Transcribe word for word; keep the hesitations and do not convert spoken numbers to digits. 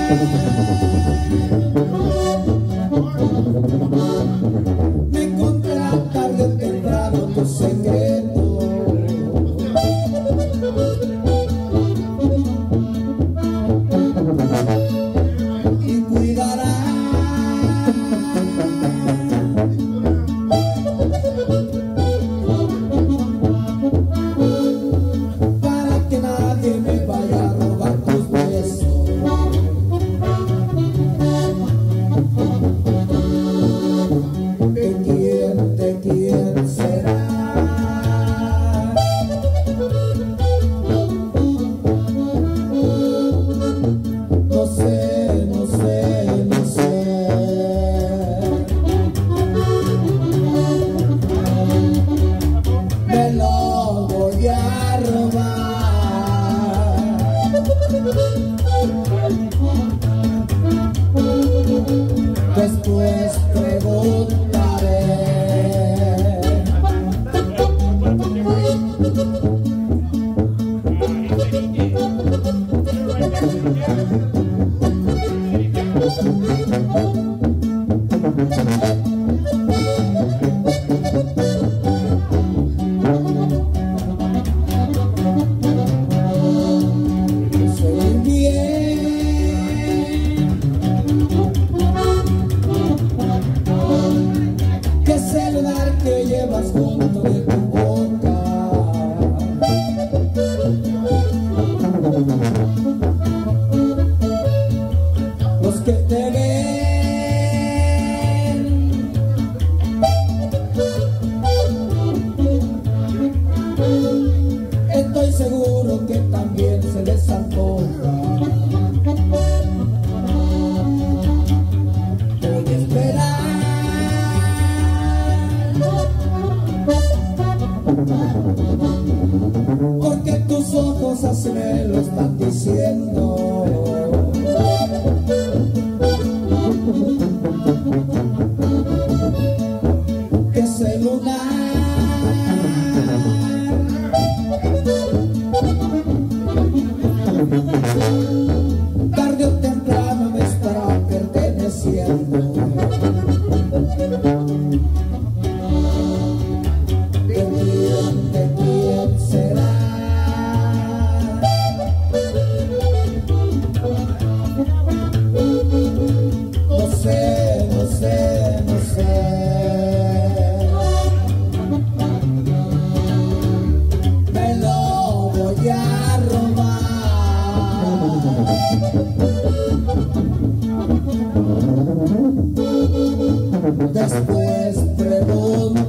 Me encontrará tarde o temprano tu secreto y cuidará para que nadie me vaya a robar tus besos. ¿De quién, de quién será? No sé, no sé, no sé. Me lo voy a robar. Después preguntaré. Soy bien que celular que llevas junto de tu boca. Los que te ven estoy seguro que también se les antoja. Voy a esperar porque tus ojos así me lo están diciendo. Que ese lunar tarde o temprano me estará perteneciendo. ¿De quién, de quién será? No sé, no sé, no sé. Me lo voy a robar. Después pregunto.